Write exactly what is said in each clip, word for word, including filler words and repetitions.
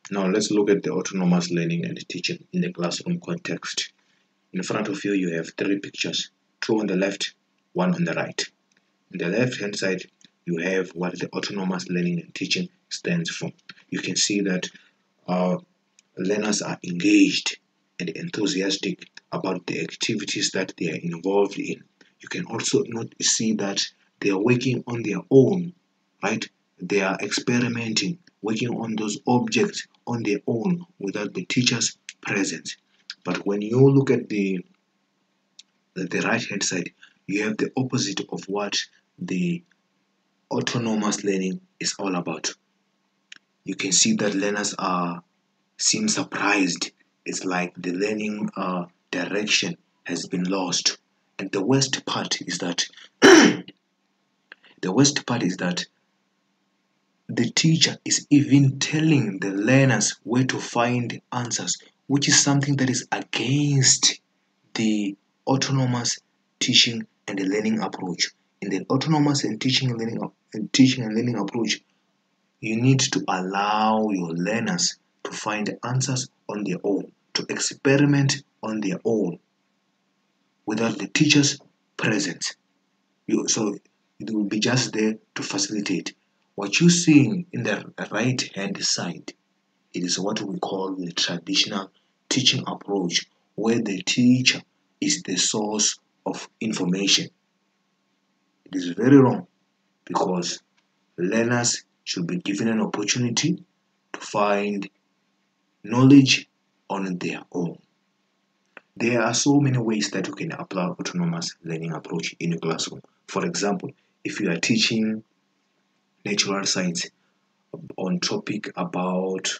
Now let's look at the autonomous learning and teaching in the classroom context. In front of you, you have three pictures, two on the left, one on the right. On the left hand side, you have what the autonomous learning and teaching stands for. You can see that uh, learners are engaged and enthusiastic about the activities that they are involved in. You can also not see that they are working on their own, right? They are experimenting, working on those objects on their own without the teacher's presence. But when you look at the the right hand side, you have the opposite of what the autonomous learning is all about. You can see that learners are seem surprised. It's like the learning uh, direction has been lost. And the worst part is that the worst part is that the teacher is even telling the learners where to find answers, which is something that is against the autonomous teaching and the learning approach. In the autonomous and teaching and learning and teaching and learning approach, you need to allow your learners to find answers on their own, to experiment on their own without the teacher's presence. You, so it will be just there to facilitate. What you're seeing in the right hand side, it is what we call the traditional teaching approach, where the teacher is the source of information. It is very wrong because learners should be given an opportunity to find knowledge on their own. There are so many ways that you can apply autonomous learning approach in your classroom. For example, if you are teaching natural science on topic about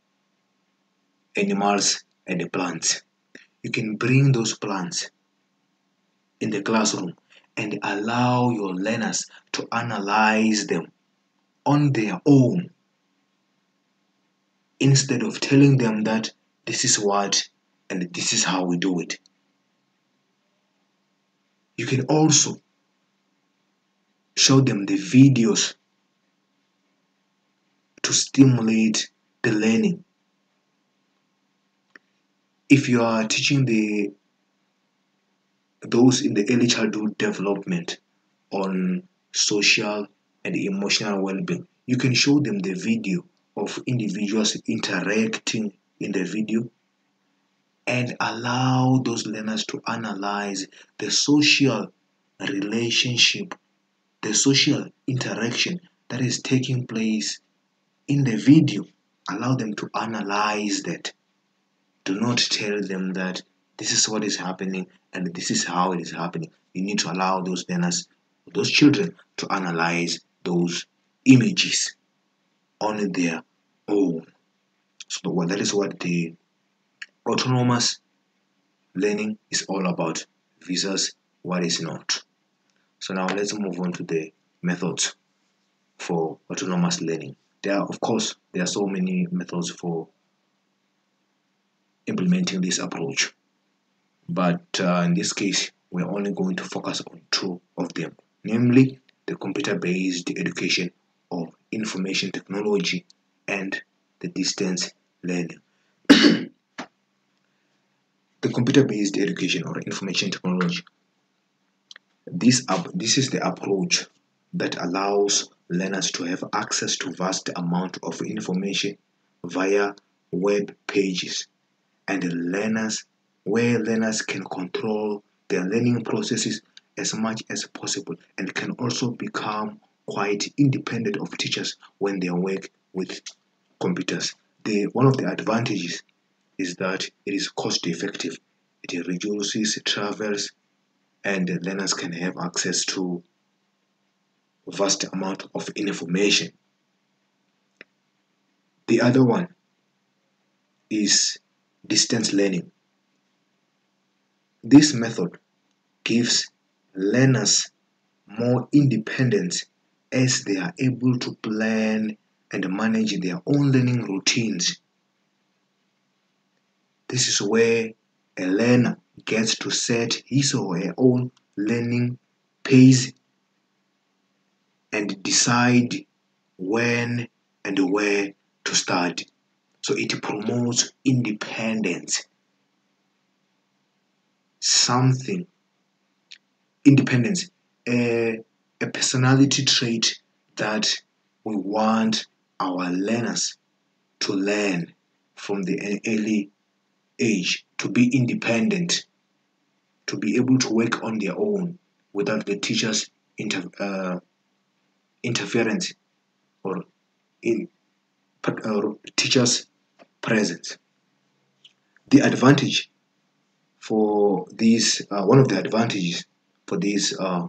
animals and plants, you can bring those plants in the classroom and allow your learners to analyze them on their own instead of telling them that this is what and this is how we do it. You can also show them the videos to stimulate the learning. If you are teaching the those in the early childhood development on social and emotional well-being, you can show them the video of individuals interacting in the video and allow those learners to analyze the social relationship, the social interaction that is taking place in the video. Allow them to analyze that. Do not tell them that this is what is happening and this is how it is happening. You need to allow those learners, those children, to analyze those images on their own. So well, that is what the autonomous learning is all about versus what is not. So now let's move on to the methods for autonomous learning. There are, of course, there are so many methods for implementing this approach, but uh, in this case, we're only going to focus on two of them, namely the computer-based education or information technology and the distance learning. The computer-based education or information technology. This, this is the approach that allows learners to have access to vast amount of information via web pages and learners where learners can control their learning processes as much as possible and can also become quite independent of teachers when they work with computers. The, one of the advantages is that it is cost effective. It reduces travels and learners can have access to vast amount of information. The other one is distance learning. This method gives learners more independence as they are able to plan and manage their own learning routines. This is where a learner gets to set his or her own learning pace and decide when and where to start. So it promotes independence. Something, independence, a, a personality trait that we want our learners to learn from the early age, to be independent, to be able to work on their own without the teacher's inter, uh, interference or in uh, teacher's presence. The advantage for these, uh, one of the advantages for this uh,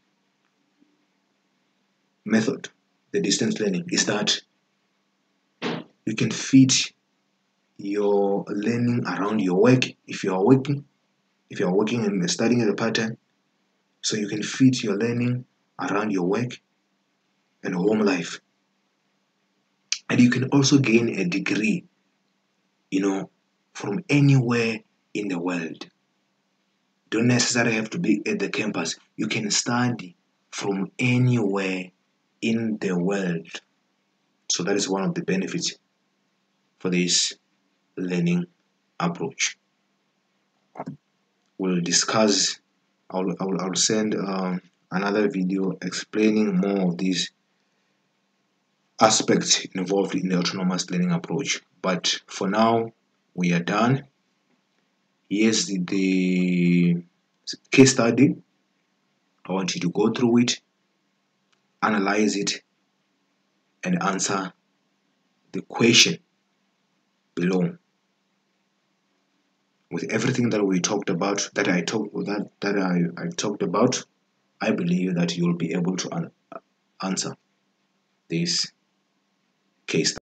method, the distance learning, is that you can fit your learning around your work. If you are working, if you are working and studying at a part-time, so you can fit your learning around your work and home life. And you can also gain a degree, you know, from anywhere in the world. Don't necessarily have to be at the campus. You can study from anywhere in the world. So that is one of the benefits for this learning approach. We'll discuss, I'll, I'll, I'll send um, another video explaining more of these aspects involved in the autonomous learning approach. But for now, we are done. Here's the, the case study. I want you to go through it, analyze it, and answer the question below. With everything that we talked about, that I talked that that I, I talked about, I believe that you'll be able to answer this case.